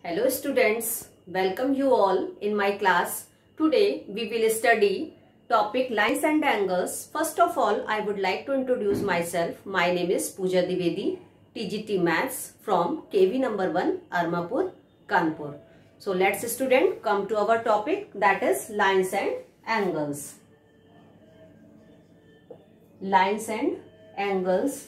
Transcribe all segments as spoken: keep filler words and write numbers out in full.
Hello students, welcome you all in my class. Today we will study topic lines and angles. First of all, I would like to introduce myself. My name is Pooja Dwivedi, T G T Maths from K V number one, Armapur, Kanpur. So let's student come to our topic, that is lines and angles. Lines and angles.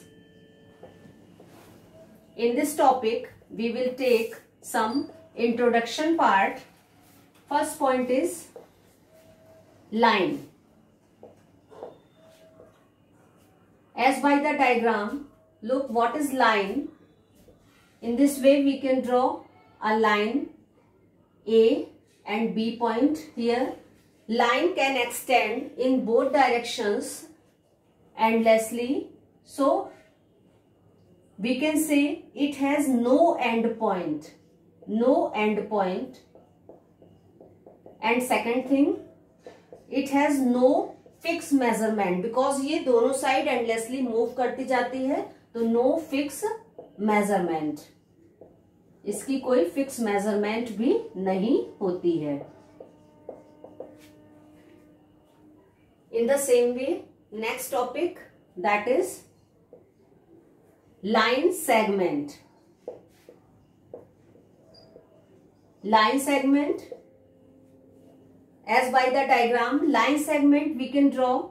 In this topic, we will take some introduction part. First point is line. As by the diagram, look what is line. In this way we can draw a line A and B point here. Line can extend in both directions endlessly. So we can say it has no end point. No end point. And second thing, it has no fixed measurement because ये दोनों side endlessly move करती जाती है, तो no fixed measurement. इसकी कोई fixed measurement भी नहीं होती है. In the same way, next topic, that is line segment. Line segment, as by the diagram, line segment we can draw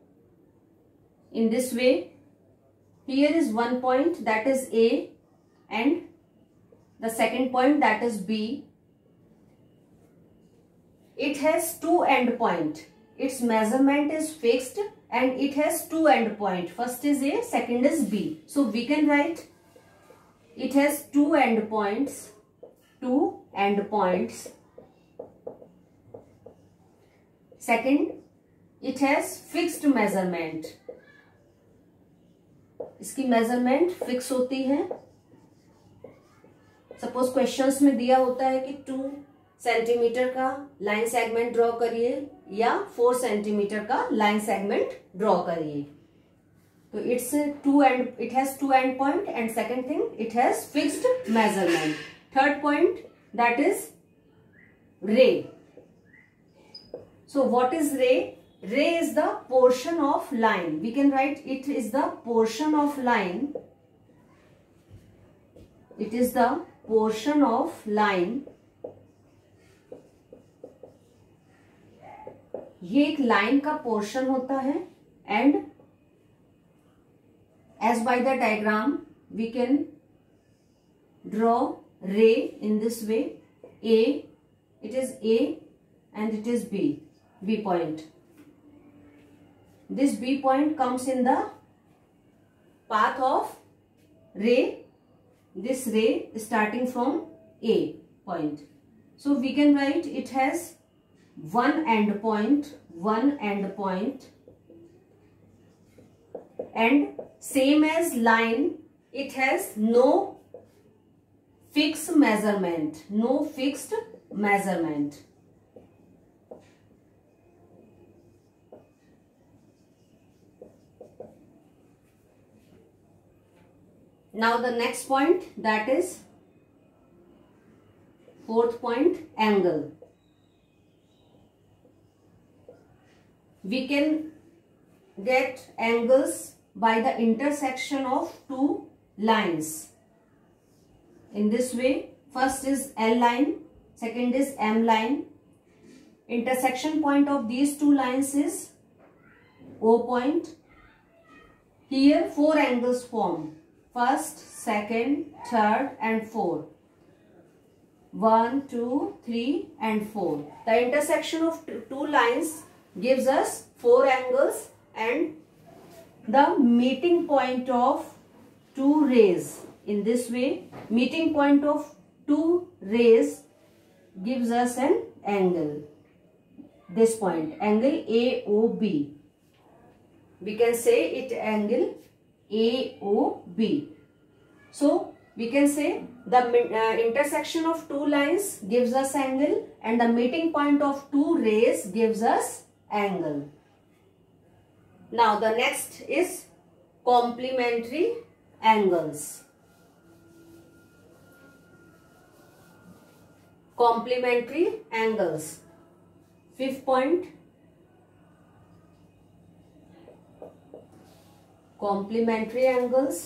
in this way. Here is one point, that is A, and the second point, that is B. It has two end points. Its measurement is fixed and it has two end points. First is A, second is B. So we can write it has two end points. Two end points. Second, it has fixed measurement. इसकी measurement fix होती है. Suppose questions में दिया होता है कि two centimetre का line segment draw करिए या फोर सेंटीमीटर का लाइन सेगमेंट ड्रॉ करिए. तो it's two and it has two end point and second thing it has fixed measurement. Third point, that is ray. So what is ray? Ray is the portion of line. We can write it is the portion of line. It is the portion of line. ये एक line का portion होता है and as by the diagram we can draw ray in this way. A, it is A and it is B, B point. This B point comes in the path of ray. This ray starting from A point. So we can write it has one end point, one end point, and same as line, it has no fixed measurement, no fixed measurement. Now the next point, that is fourth point, angle. We can get angles by the intersection of two lines. In this way, first is L line, second is M line. Intersection point of these two lines is O point. Here four angles form. First, second, third and fourth. One, two, three and four. The intersection of two lines gives us four angles and the meeting point of two rays. In this way, meeting point of two rays gives us an angle. This point, angle A O B. We can say it angle A O B. So, we can say the uh, intersection of two lines gives us angle and the meeting point of two rays gives us angle. Now, the next is complementary angles. Complementary angles. Fifth point, complementary angles.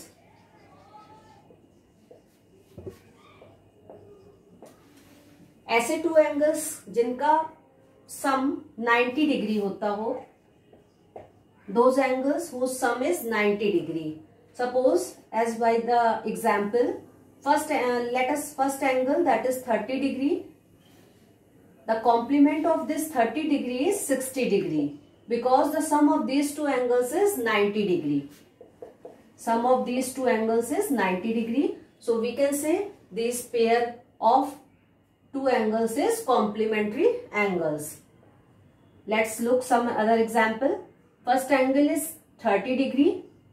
ऐसे two angles जिनका sum ninety degree होता हो. Those angles whose sum is ninety degree. Suppose as by the example, first uh, let us first angle that is thirty degree. The complement of this thirty degree is sixty degree because the sum of these two angles is ninety degree. Sum of these two angles is ninety degree. So we can say this pair of two angles is complementary angles. Let's look some other example. First angle is thirty degree,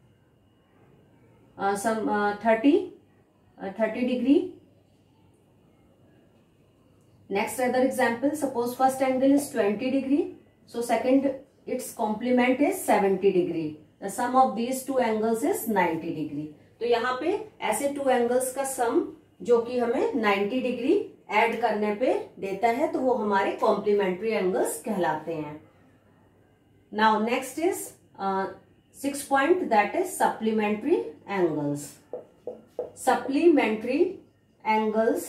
uh, some uh, thirty, uh, thirty degree. Next other example, suppose first angle is twenty degree, so second its complement is seventy degree. The sum of these two angles is ninety degree. तो यहाँ पे ऐसे two angles का sum जो कि हमें ninety degree add करने पे देता है, तो वो हमारे complementary angles कहलाते हैं. Now next is uh, sixth point, that is supplementary angles. Supplementary angles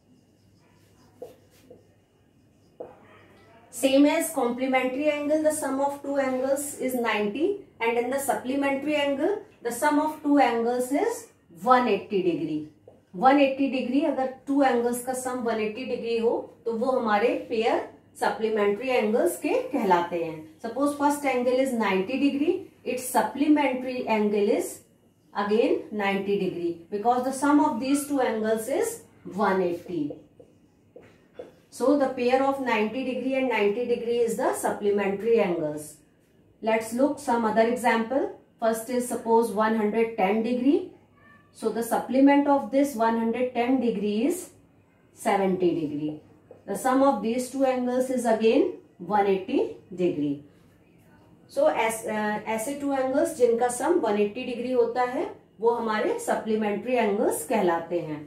same as complementary angle, the sum of two angles is ninety, and in the supplementary angle the sum of two angles is one hundred eighty degree. one hundred eighty degree अगर two angles का sum one hundred eighty degree हो तो वो हमारे pair supplementary angles के कहलाते हैं. Suppose first angle is ninety degree, it's supplementary angle is again ninety degree because the sum of these two angles is one eighty. So the pair of ninety degree and ninety degree is the supplementary angles. Let's look some other example. First is suppose one hundred ten degree. So the supplement of this one hundred ten degree is seventy degree. The sum of these two angles is again one hundred eighty degree. So as, uh, ऐसे two angles जिनका sum one hundred eighty degree होता है वो हमारे supplementary angles कहलाते हैं.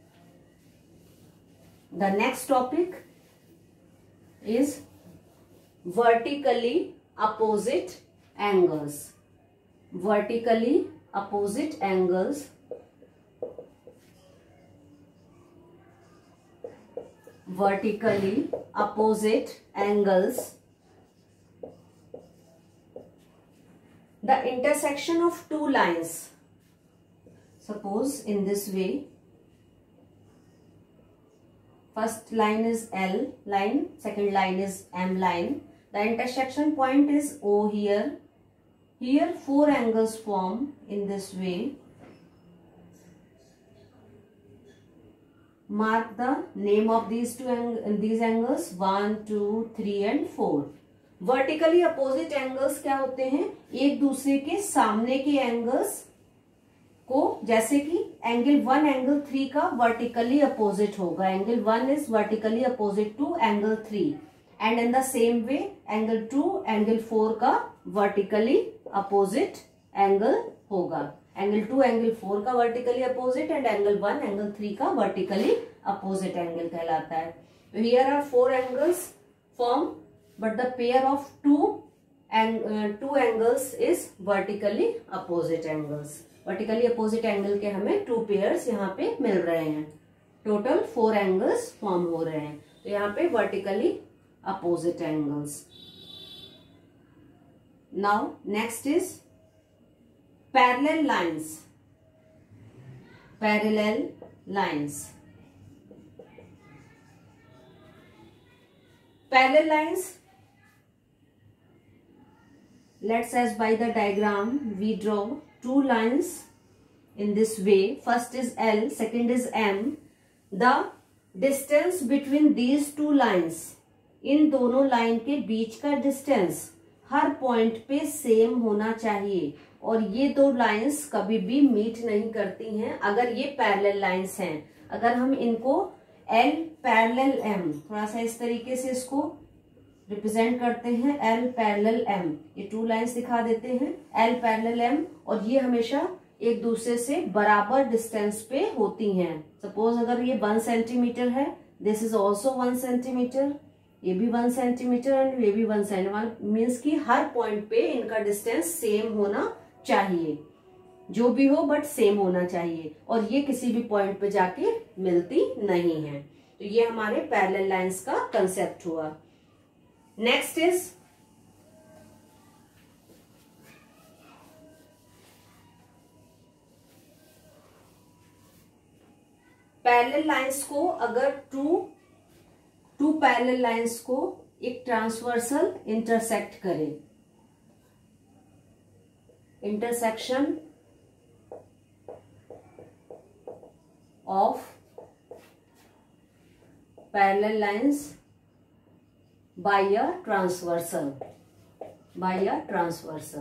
The next topic is vertically opposite angles. Vertically opposite angles. Vertically opposite angles. The intersection of two lines. Suppose in this way. First line is L line, second line is M line. The intersection point is O here. Here four angles form in this way. Mark the name of these two ang these angles one, two, three and four. Vertically opposite angles क्या होते हैं? एक दूसरे के सामने के angles को, जैसे कि एंगल वन एंगल थ्री का वर्टिकली अपोजिट होगा. Angle one is vertically opposite to angle three and in the same way angle two angle four का वर्टिकली अपोजिट एंगल होगा. एंगल टू एंगल फोर का vertically opposite and angle one angle three का vertically opposite angle कहलाता है. Here are four angles form but the pair of two and two angles is vertically opposite angles. Vertically opposite angle के हमें two pairs यहाँ पे मिल रहे हैं. Total four angles form हो रहे हैं. तो यहाँ पे vertically opposite angles. Now next is parallel lines. Parallel lines. Parallel lines, let's as by the diagram we draw two lines in this way. First is L, second is M. The distance between these two lines, इन दोनों line के बीच का distance हर point पे same होना चाहिए और ये दो लाइंस कभी भी मीट नहीं करती हैं अगर ये पैरेलल लाइंस हैं. अगर हम इनको L पैरेलल M, थोड़ा सा इस तरीके से इसको रिप्रेजेंट करते हैं, L पैरेलल M, ये टू लाइंस दिखा देते हैं L पैरेलल M और ये हमेशा एक दूसरे से बराबर डिस्टेंस पे होती हैं. सपोज अगर ये वन सेंटीमीटर है this is also one centimetre, ये भी वन सेंटीमीटर एंड ये भी वन सेंटीमीटर, मीन्स कि हर पॉइंट पे इनका डिस्टेंस सेम होना चाहिए, जो भी हो बट सेम होना चाहिए, और ये किसी भी पॉइंट पे जाके मिलती नहीं है। तो ये हमारे पैरेलल लाइंस का कंसेप्ट हुआ। नेक्स्ट इज पैरेलल लाइंस को अगर टू टू पैरेलल लाइंस को एक ट्रांसवर्सल इंटरसेक्ट करें, intersection of parallel lines by a transversal by a transversal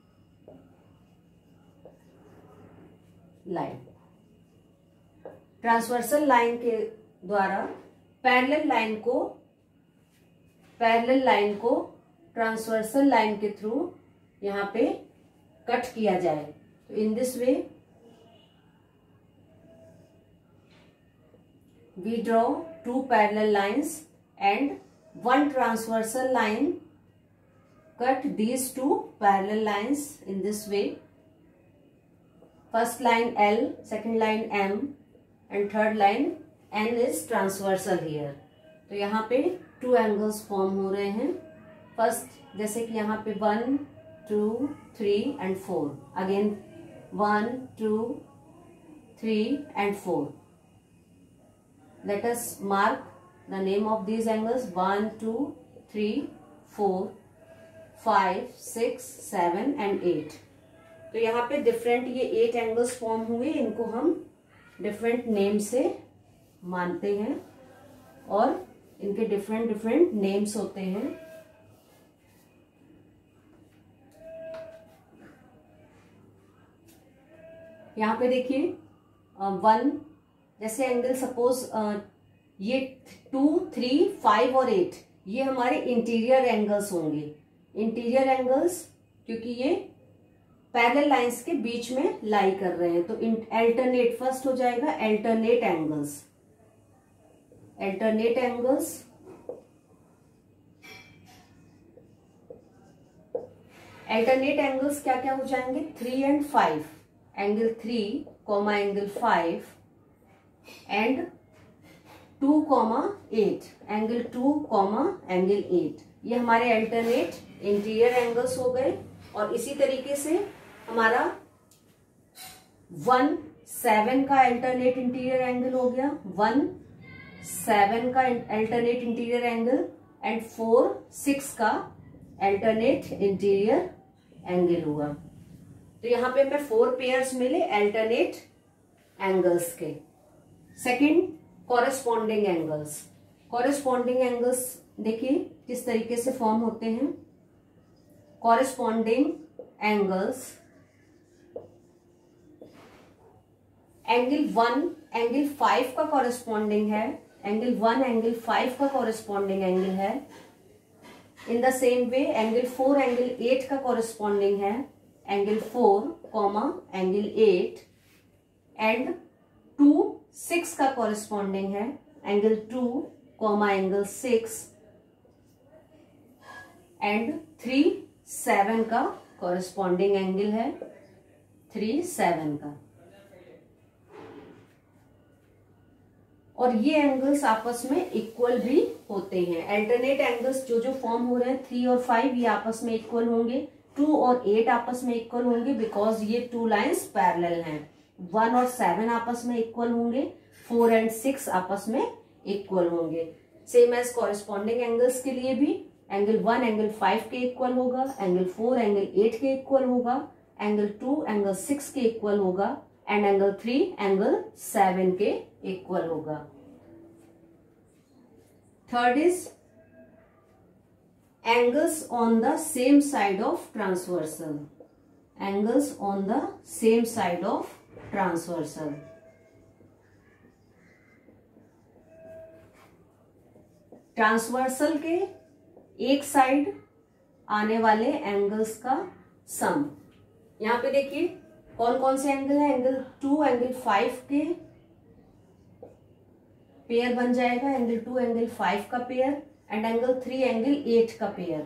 line, transversal line के द्वारा पैरेलल लाइन को पैरेलल लाइन को ट्रांसवर्सल लाइन के थ्रू यहाँ पे कट किया जाए। तो in this way we draw two parallel lines and one transversal line cut these two parallel lines in this way. First line L, second line M and third line N is transversal here. तो यहाँ पे two angles form हो रहे हैं। First जैसे कि यहाँ पे one, two, three and four. Again one, two, three and four. Let us mark the name of these angles one, two, three, four, five, six, seven and eight. तो यहाँ पे डिफरेंट ये एट एंगल्स फॉर्म हुए, इनको हम different name से मानते हैं और इनके डिफरेंट डिफरेंट नेम्स होते हैं। यहाँ पे देखिए वन, जैसे एंगल सपोज ये टू, थ्री, फाइव और एट, ये हमारे इंटीरियर एंगल्स होंगे। इंटीरियर एंगल्स क्योंकि ये पैरेलल लाइंस के बीच में लाई कर रहे हैं, तो अल्टरनेट फर्स्ट हो जाएगा alternate angles. Alternate angles alternate angles क्या क्या हो जाएंगे? Three and five, angle three comma angle five and two comma eight, angle two comma angle eight, ये हमारे अल्टरनेट इंटीरियर एंगल्स हो गए। और इसी तरीके से हमारा वन सेवन का अल्टरनेट इंटीरियर एंगल हो गया, वन सेवन का alternate interior angle and four six का अल्टरनेट इंटीरियर एंगल हुआ। तो यहाँ पे हमें फोर पेयर्स मिले अल्टरनेट एंगल्स के। Second, corresponding angles. Corresponding angles देखिए किस तरीके से फॉर्म होते हैं। Corresponding angles, angle one angle five का कॉरेस्पॉन्डिंग है, एंगल वन एंगल फाइव का कॉरेस्पॉन्डिंग एंगल है। In the same way angle four angle eight का कॉरेस्पॉन्डिंग है, angle four comma angle eight, and two six का corresponding है, angle two comma angle six, and three seven का corresponding angle है, three seven का। और ये एंगल्स आपस में इक्वल भी होते हैं। अल्टरनेट एंगल्स जो जो फॉर्म हो रहे हैं थ्री और फाइव, ये आपस में इक्वल होंगे। टू और एट आपस में इक्वल होंगे बिकॉज ये टू लाइंस पैरेलल हैं। वन और सेवन आपस में इक्वल होंगे, फोर एंड सिक्स आपस में इक्वल होंगे। सेम एज कॉरेस्पॉन्डिंग एंगल्स के लिए भी एंगल वन एंगल फाइव के इक्वल होगा, एंगल फोर एंगल एट के इक्वल होगा, एंगल टू एंगल सिक्स के इक्वल होगा, and angle three angle seven के इक्वल होगा। Third is angles on the same side of transversal. Angles on the same side of transversal. Transversal के एक side आने वाले एंगल्स का सम। यहां पे देखिए कौन कौन से एंगल है। एंगल टू एंगल फाइव के पेयर बन जाएगा एंगल टू एंगल फाइव का pair and angle three angle eight का पेयर।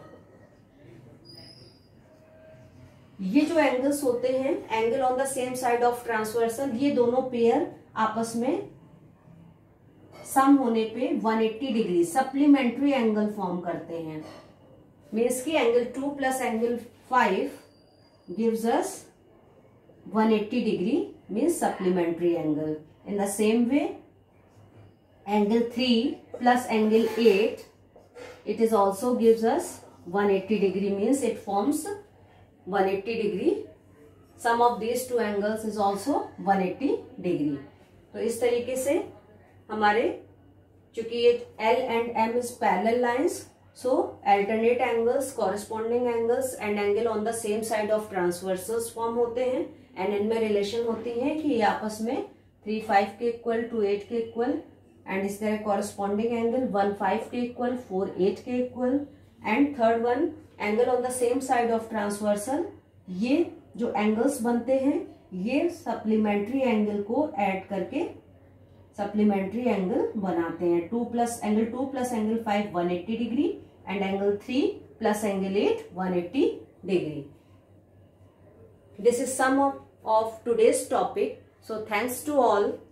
ये जो एंगल्स होते हैं angle on the same side of transversal, ये दोनों पेयर आपस में सम होने पे one eighty degree supplementary angle form करते हैं। मीन्स की angle two plus angle five gives us one eighty degree means supplementary angle. In the same way angle three plus angle eight, it is also gives us one eighty degree means it forms one eighty degree. Sum of these two angles is also one eighty degree. तो इस तरीके से हमारे चूंकि ये L and M is parallel lines, so alternate angles, corresponding angles and angle on the same side of transversals form होते हैं and इनमें relation होती है कि ये आपस में थ्री फाइव के इक्वल, टू एट के इक्वल एंड इस तरह कॉरेस्पॉन्डिंग एंगल वन फाइव के इक्वल, फोर एट के equal and third one angle on the same side of transversal. ये जो एंगल्स बनते हैं ये सप्लीमेंट्री एंगल को ऐड करके सप्लीमेंट्री एंगल बनाते हैं। Two plus angle two plus angle five one eighty degree and angle three plus angle eight one eighty degree. This is some of today's topic. So thanks to all.